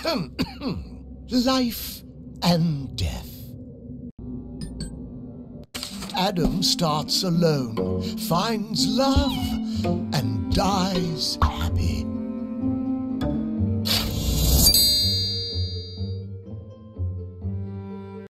Life and death. Adam starts alone, finds love, and dies happy.